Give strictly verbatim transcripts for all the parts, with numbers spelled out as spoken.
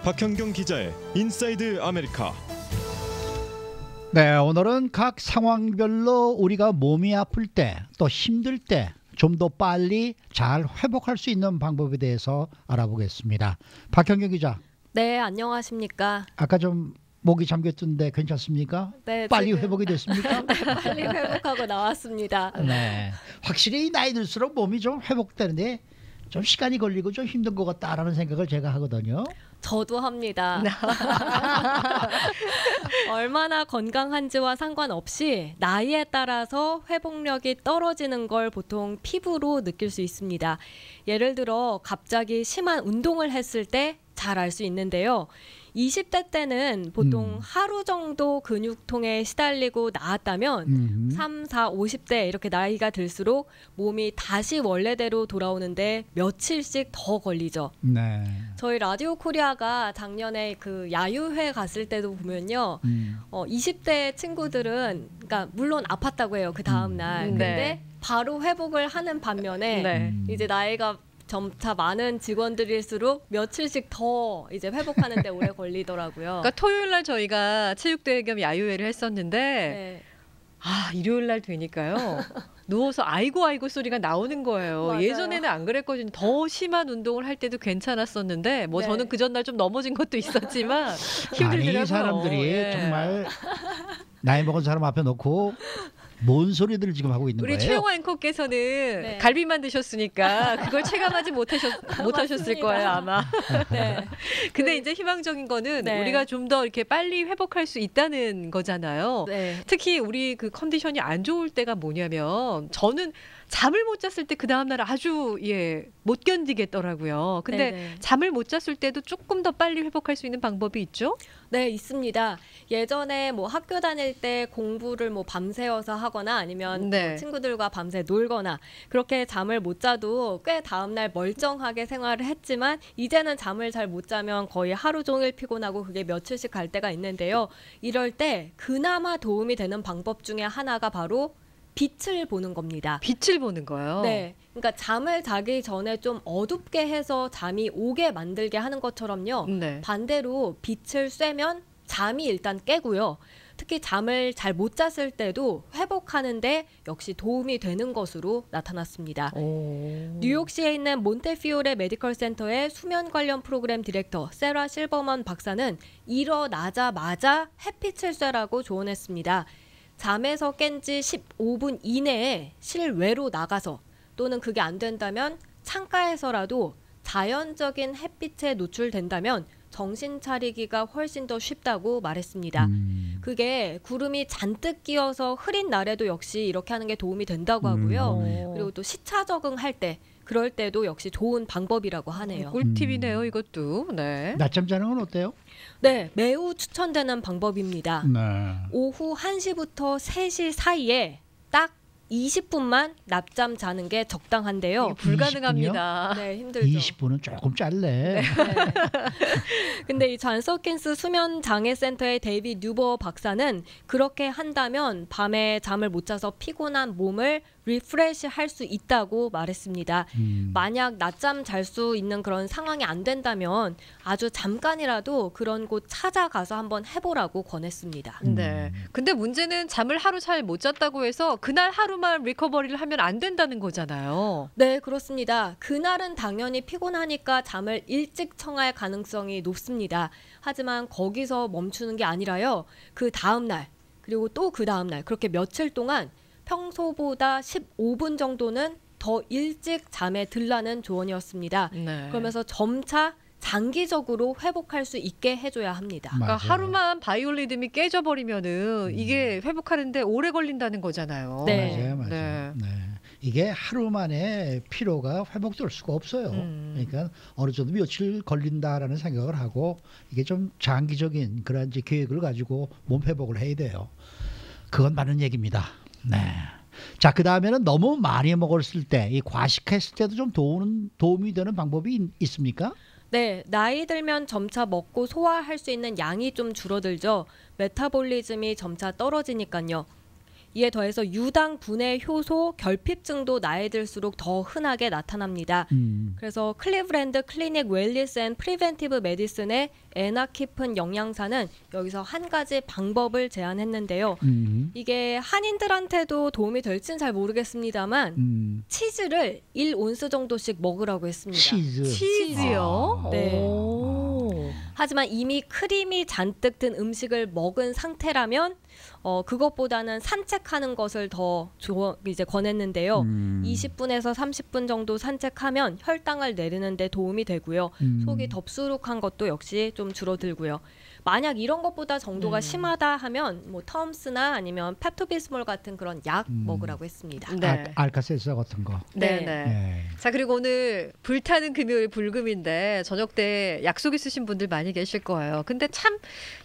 박현경 기자의 인사이드 아메리카. 네, 오늘은 각 상황별로 우리가 몸이 아플 때 또 힘들 때 좀 더 빨리 잘 회복할 수 있는 방법에 대해서 알아보겠습니다. 박현경 기자. 네, 안녕하십니까. 아까 좀 목이 잠겼던데 괜찮습니까? 네, 빨리 지금... 회복이 됐습니까? 네, 빨리 회복하고 나왔습니다. 네, 확실히 나이 들수록 몸이 좀 회복되는데 좀 시간이 걸리고 좀 힘든 것 같다라는 생각을 제가 하거든요. 저도 합니다. 얼마나 건강한지와 상관없이 나이에 따라서 회복력이 떨어지는 걸 보통 피부로 느낄 수 있습니다. 예를 들어 갑자기 심한 운동을 했을 때 잘 알 수 있는데요. 이십 대 때는 보통 음. 하루 정도 근육통에 시달리고 나았다면 음. 삼, 사, 오십 대 이렇게 나이가 들수록 몸이 다시 원래대로 돌아오는데 며칠씩 더 걸리죠. 네. 저희 라디오 코리아가 작년에 그 야유회 갔을 때도 보면요. 음. 어, 이십 대 친구들은 그러니까 물론 아팠다고 해요. 그 다음 날. 음. 근데 네. 바로 회복을 하는 반면에 네. 이제 나이가 점차 많은 직원들일수록 며칠씩 더 이제 회복하는 데 오래 걸리더라고요. 그러니까 토요일 날 저희가 체육대회 겸 야유회를 했었는데 네. 아 일요일 날 되니까요. 누워서 아이고 아이고 소리가 나오는 거예요. 맞아요. 예전에는 안 그랬거든요. 더 심한 운동을 할 때도 괜찮았었는데 뭐 네. 저는 그 전날 좀 넘어진 것도 있었지만 힘들더라고요. 아니, 사람들이 예. 정말 나이 먹은 사람 앞에 놓고 뭔 소리들을 지금 하고 있는 우리 거예요? 최영화 앵커께서는 네. 갈비만 드셨으니까 그걸 체감하지 못하셨, 못하셨을 거예요 아마. 네. 근데 그, 이제 희망적인 거는 네. 우리가 좀 더 이렇게 빨리 회복할 수 있다는 거잖아요. 네. 특히 우리 그 컨디션이 안 좋을 때가 뭐냐면 저는 잠을 못 잤을 때 그 다음날 아주 예, 못 견디겠더라고요. 근데 네네. 잠을 못 잤을 때도 조금 더 빨리 회복할 수 있는 방법이 있죠? 네, 있습니다. 예전에 뭐 학교 다닐 때 공부를 뭐 밤새워서 하거나 아니면 네. 뭐 친구들과 밤새 놀거나 그렇게 잠을 못 자도 꽤 다음날 멀쩡하게 생활을 했지만 이제는 잠을 잘 못 자면 거의 하루 종일 피곤하고 그게 며칠씩 갈 때가 있는데요. 이럴 때 그나마 도움이 되는 방법 중에 하나가 바로 빛을 보는 겁니다. 빛을 보는 거요? 네. 그러니까 잠을 자기 전에 좀 어둡게 해서 잠이 오게 만들게 하는 것처럼요. 네. 반대로 빛을 쐬면 잠이 일단 깨고요. 특히 잠을 잘 못 잤을 때도 회복하는데 역시 도움이 되는 것으로 나타났습니다. 오. 뉴욕시에 있는 몬테피오레 메디컬 센터의 수면 관련 프로그램 디렉터 세라 실버먼 박사는 일어나자마자 햇빛을 쐬라고 조언했습니다. 잠에서 깬 지 십오 분 이내에 실외로 나가서 또는 그게 안 된다면 창가에서라도 자연적인 햇빛에 노출된다면 정신 차리기가 훨씬 더 쉽다고 말했습니다. 음. 그게 구름이 잔뜩 끼어서 흐린 날에도 역시 이렇게 하는 게 도움이 된다고 하고요. 음. 그리고 또 시차 적응할 때 그럴 때도 역시 좋은 방법이라고 하네요. 꿀팁이네요, 이것도. 네. 낮잠 자는 건 어때요? 네, 매우 추천되는 방법입니다. 네. 오후 한 시부터 세 시 사이에 딱 이십 분만 낮잠 자는 게 적당한데요. 불가능합니다. 네, 힘들죠. 이십 분은 조금 짧네. 네. 근데 이 존스 홉킨스 수면 장애 센터의 데이비드 뉴버 박사는 그렇게 한다면 밤에 잠을 못 자서 피곤한 몸을 리프레시 할 수 있다고 말했습니다. 음. 만약 낮잠 잘 수 있는 그런 상황이 안 된다면 아주 잠깐이라도 그런 곳 찾아가서 한번 해보라고 권했습니다. 음. 네. 근데 문제는 잠을 하루 잘 못 잤다고 해서 그날 하루만 리커버리를 하면 안 된다는 거잖아요. 네, 그렇습니다. 그날은 당연히 피곤하니까 잠을 일찍 청할 가능성이 높습니다. 하지만 거기서 멈추는 게 아니라요. 그 다음 날 그리고 또 그 다음 날 그렇게 며칠 동안 평소보다 십오 분 정도는 더 일찍 잠에 들라는 조언이었습니다. 네. 그러면서 점차 장기적으로 회복할 수 있게 해줘야 합니다. 그러니까 맞아요. 하루만 바이오 리듬이 깨져버리면은 이게 회복하는데 오래 걸린다는 거잖아요. 네. 맞아요, 맞아요. 네. 네. 이게 하루 만에 피로가 회복될 수가 없어요. 음. 그러니까 어느 정도 며칠 걸린다라는 생각을 하고 이게 좀 장기적인 그런 이제 계획을 가지고 몸 회복을 해야 돼요. 그건 맞는 얘기입니다. 네. 자, 그 다음에는 너무 많이 먹었을 때, 이 과식했을 때도 좀 도움, 도움이 되는 방법이 있, 있습니까? 네, 나이 들면 점차 먹고 소화할 수 있는 양이 좀 줄어들죠. 메타볼리즘이 점차 떨어지니까요. 이에 더해서 유당 분해 효소 결핍증도 나이 들수록 더 흔하게 나타납니다. 음. 그래서 클리브랜드 클리닉 웰리스 앤 프리벤티브 메디슨의 에나키픈 영양사는 여기서 한 가지 방법을 제안했는데요. 음. 이게 한인들한테도 도움이 될지는 잘 모르겠습니다만 음. 치즈를 일 온스 정도씩 먹으라고 했습니다. 치즈. 치즈요? 아. 네. 오. 하지만 이미 크림이 잔뜩 든 음식을 먹은 상태라면 어, 그것보다는 산책하는 것을 더 조, 이제 권했는데요. 음. 이십 분에서 삼십 분 정도 산책하면 혈당을 내리는 데 도움이 되고요. 음. 속이 덥수룩한 것도 역시 좀 줄어들고요. 만약 이런 것보다 정도가 음. 심하다 하면 뭐 텀스나 아니면 펩토비스몰 같은 그런 약 음. 먹으라고 했습니다. 네. 알, 알카세스 같은 거. 네, 네. 네. 네. 자, 그리고 오늘 불타는 금요일 불금인데 저녁 때 약속 있으신 분들 많이 계실 거예요. 근데 참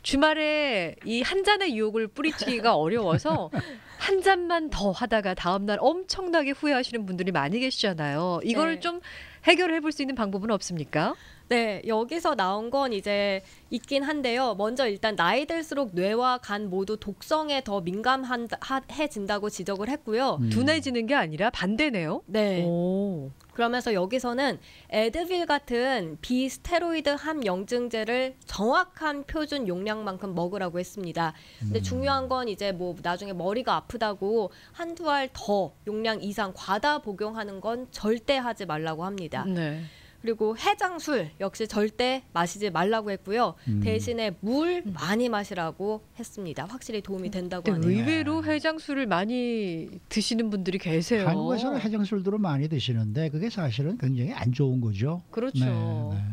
주말에 이 한 잔의 유혹을 뿌리치기가 어려워서 한 잔만 더 하다가 다음날 엄청나게 후회하시는 분들이 많이 계시잖아요. 이걸 네. 좀 해결해 볼 수 있는 방법은 없습니까? 네, 여기서 나온 건 이제 있긴 한데요. 먼저 일단 나이 들수록 뇌와 간 모두 독성에 더 민감해진다고 지적을 했고요. 음. 둔해지는 게 아니라 반대네요. 네. 오. 그러면서 여기서는 에드빌 같은 비스테로이드 함 영증제를 정확한 표준 용량만큼 먹으라고 했습니다. 근데 음. 중요한 건 이제 뭐 나중에 머리가 아프다고 한두 알 더 용량 이상 과다 복용하는 건 절대 하지 말라고 합니다. 네. 그리고 해장술 역시 절대 마시지 말라고 했고요. 음. 대신에 물 많이 마시라고 했습니다. 확실히 도움이 된다고 근데 하네요. 의외로 해장술을 많이 드시는 분들이 계세요. 한국에서는 해장술들을 많이 드시는데 그게 사실은 굉장히 안 좋은 거죠. 그렇죠. 네, 네.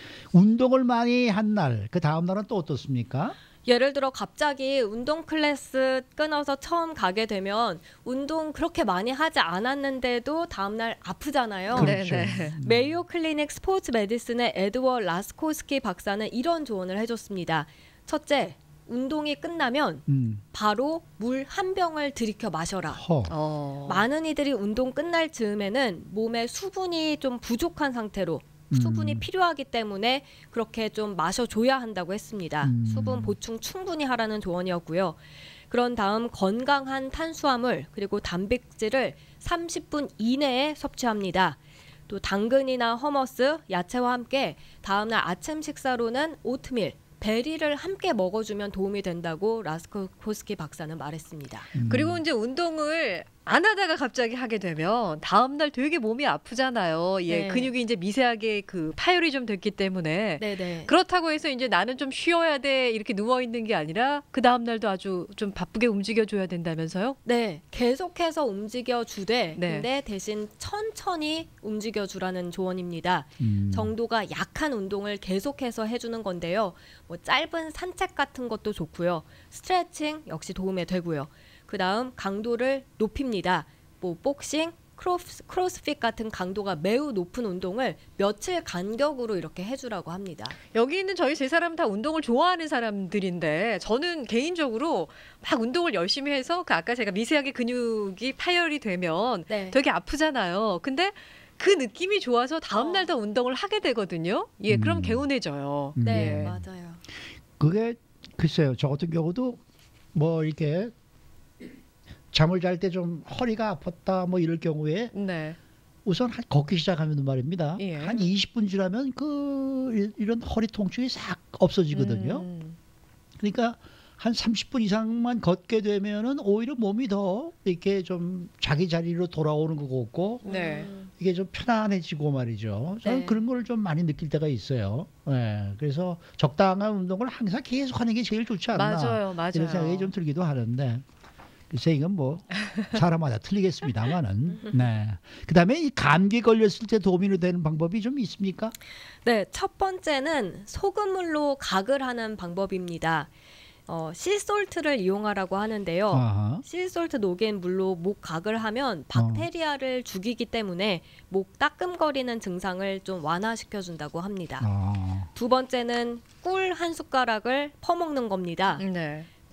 운동을 많이 한 날, 그 다음 날은 또 어떻습니까? 예를 들어 갑자기 운동 클래스 끊어서 처음 가게 되면 운동 그렇게 많이 하지 않았는데도 다음날 아프잖아요. 그렇죠. 네, 네. 메이오 클리닉 스포츠 메디슨의 에드워 라스코스키 박사는 이런 조언을 해줬습니다. 첫째, 운동이 끝나면 음. 바로 물 한 병을 들이켜 마셔라. 허. 어. 많은 이들이 운동 끝날 즈음에는 몸에 수분이 좀 부족한 상태로 수분이 음. 필요하기 때문에 그렇게 좀 마셔줘야 한다고 했습니다. 음. 수분 보충 충분히 하라는 조언이었고요. 그런 다음 건강한 탄수화물 그리고 단백질을 삼십 분 이내에 섭취합니다. 또 당근이나 허머스, 야채와 함께 다음날 아침 식사로는 오트밀, 베리를 함께 먹어주면 도움이 된다고 라스코스키 박사는 말했습니다. 음. 그리고 이제 운동을 안 하다가 갑자기 하게 되면 다음 날 되게 몸이 아프잖아요. 예, 네. 근육이 이제 미세하게 그 파열이 좀 됐기 때문에 네네. 그렇다고 해서 이제 나는 좀 쉬어야 돼 이렇게 누워 있는 게 아니라 그 다음 날도 아주 좀 바쁘게 움직여 줘야 된다면서요? 네, 계속해서 움직여 주되 네. 근데 대신 천천히 움직여 주라는 조언입니다. 음. 정도가 약한 운동을 계속해서 해주는 건데요. 뭐 짧은 산책 같은 것도 좋고요. 스트레칭 역시 도움이 되고요. 그 다음 강도를 높입니다. 뭐 복싱, 크로스, 크로스핏 같은 강도가 매우 높은 운동을 며칠 간격으로 이렇게 해주라고 합니다. 여기 있는 저희 세 사람은 다 운동을 좋아하는 사람들인데 저는 개인적으로 막 운동을 열심히 해서 그 아까 제가 미세하게 근육이 파열이 되면 네. 되게 아프잖아요. 근데 그 느낌이 좋아서 다음 날 더 운동을 하게 되거든요. 예, 그럼 음. 개운해져요. 음. 네, 예. 맞아요. 그게 글쎄요. 저 같은 경우도 뭐 이렇게 잠을 잘 때 좀 허리가 아팠다 뭐 이럴 경우에 네. 우선 한 걷기 시작하면 말입니다. 예. 한 이십 분 지나면 그 이- 이런 허리 통증이 싹 없어지거든요. 음. 그러니까 한 삼십 분 이상만 걷게 되면은 오히려 몸이 더 이렇게 좀 자기 자리로 돌아오는 것 같고 네. 음, 이게 좀 편안해지고 말이죠. 저는 네. 그런 걸 좀 많이 느낄 때가 있어요. 예. 그래서 적당한 운동을 항상 계속 하는 게 제일 좋지 않나. 맞아요, 맞아요. 이런 생각이 좀 들기도 하는데 글쎄 이건 뭐 사람마다 틀리겠습니다만은. 네. 그다음에 이 감기 걸렸을 때 도움이 되는 방법이 좀 있습니까? 네, 첫 번째는 소금물로 각을 하는 방법입니다. 어, 씨솔트를 이용하라고 하는데요. 아하. 씨솔트 녹인 물로 목 각을 하면 박테리아를 죽이기 때문에 목 따끔거리는 증상을 좀 완화시켜 준다고 합니다. 아. 두 번째는 꿀 한 숟가락을 퍼먹는 겁니다. 네.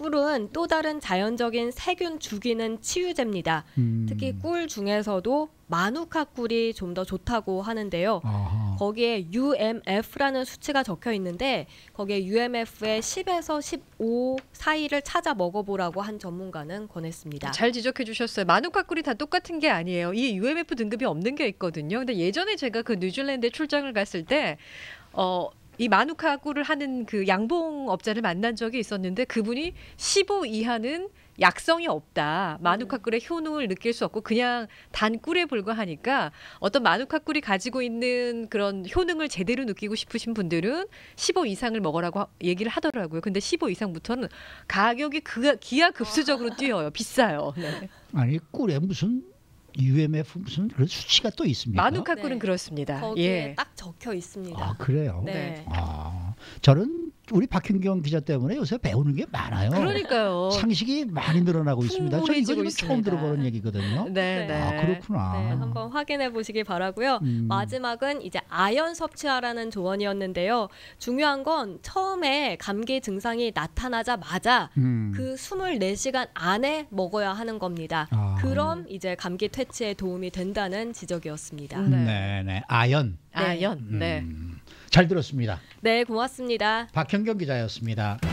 꿀은 또 다른 자연적인 세균 죽이는 치유제입니다. 음. 특히 꿀 중에서도 마누카 꿀이 좀 더 좋다고 하는데요. 아하. 거기에 유엠에프라는 수치가 적혀 있는데 거기에 유엠에프의 십에서 십오 사이를 찾아 먹어보라고 한 전문가는 권했습니다. 잘 지적해 주셨어요. 마누카 꿀이 다 똑같은 게 아니에요. 이 유엠에프 등급이 없는 게 있거든요. 근데 예전에 제가 그 뉴질랜드에 출장을 갔을 때 어, 이 마누카 꿀을 하는 그 양봉업자를 만난 적이 있었는데 그분이 십오 이하는 약성이 없다. 마누카 꿀의 효능을 느낄 수 없고 그냥 단 꿀에 불과하니까 어떤 마누카 꿀이 가지고 있는 그런 효능을 제대로 느끼고 싶으신 분들은 십오 이상을 먹으라고 하- 얘기를 하더라고요. 근데 십오 이상부터는 가격이 그, 기하급수적으로 뛰어요. 비싸요. 네. 아니 꿀에 무슨 유엠에프 무슨 그런 수치가 또 있습니까? 마누카 꿀은 네. 그렇습니다. 거기에 예. 딱 적혀 있습니다. 아 그래요? 네. 아 저는 우리 박현경 기자 때문에 요새 배우는 게 많아요. 그러니까요. 상식이 많이 늘어나고 있습니다. 저 이거 풍부해지고 지금 처음 있습니다. 들어보는 얘기거든요. 네, 네. 아 그렇구나. 네, 한번 확인해 보시기 바라고요. 음. 마지막은 이제 아연 섭취하라는 조언이었는데요. 중요한 건 처음에 감기 증상이 나타나자마자 음. 그 이십사 시간 안에 먹어야 하는 겁니다. 아. 그럼 이제 감기 퇴치에 도움이 된다는 지적이었습니다. 음. 네. 네, 네. 아연. 아연. 네. 음. 잘 들었습니다. 네, 고맙습니다. 박현경 기자였습니다.